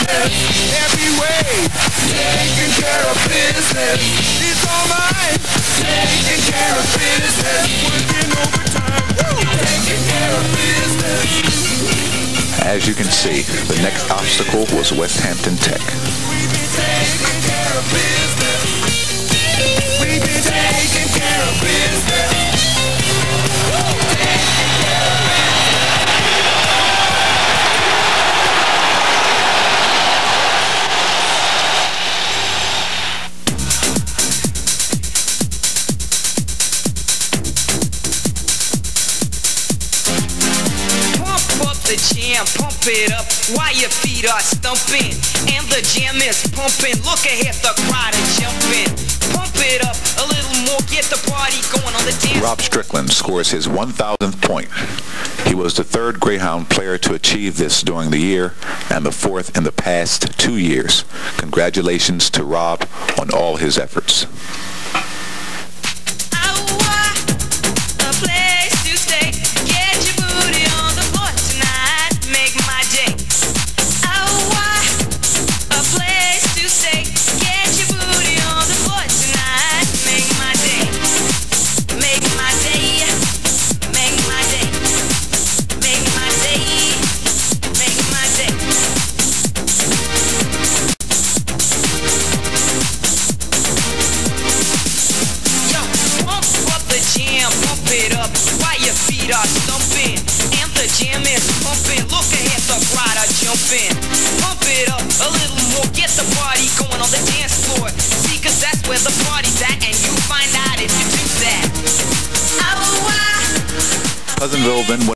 business every way. Taking care of business. It's all mine. Taking care of business. Working overtime. Taking care of business. As you can see, the next obstacle was West Hampton Tech. We've been taking care of business. We've been taking care of business. The jam, pump it up while your feet are stumping, and the jam is pumping. Look ahead, the crowd is jumping. Pump it up a little more, get the party going on the dance. Rob Strickland scores his 1,000th point. He was the third Greyhound player to achieve this during the year and the fourth in the past 2 years. Congratulations to Rob on all his efforts. Pump it up while your feet are stumping, and the jam is pumping. Look ahead, the crowd are jumping. Pump it up a little more, get the party going on the dance floor. See, 'cause that's where the party's at, and you find out if you do that. Pleasantville then